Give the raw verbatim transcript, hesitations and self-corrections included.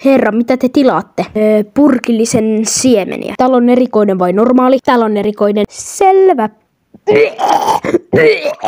Herra, mitä te tilaatte? Öö, purkillisen siemeniä. Täällä on erikoinen vai normaali? Täällä on erikoinen. Selvä.